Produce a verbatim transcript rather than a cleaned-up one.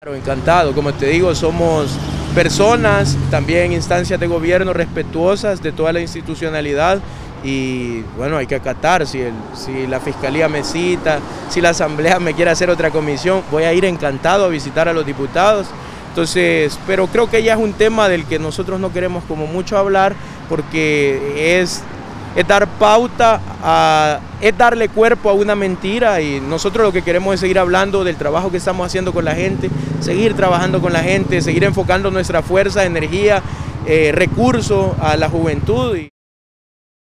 Claro, encantado, como te digo, somos personas, también instancias de gobierno respetuosas de toda la institucionalidad y bueno, hay que acatar, si, el, si la Fiscalía me cita, si la Asamblea me quiere hacer otra comisión, voy a ir encantado a visitar a los diputados. Entonces, pero creo que ya es un tema del que nosotros no queremos como mucho hablar porque es... es dar pauta, a, es darle cuerpo a una mentira y nosotros lo que queremos es seguir hablando del trabajo que estamos haciendo con la gente, seguir trabajando con la gente, seguir enfocando nuestra fuerza, energía, eh, recursos a la juventud.